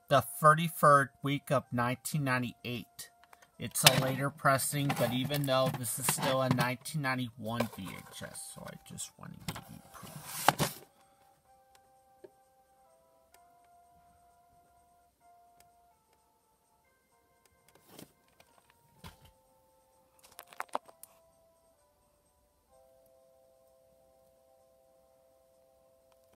the 33rd week of 1998. It's a later pressing, but even though this is still a 1991 VHS, so I just want to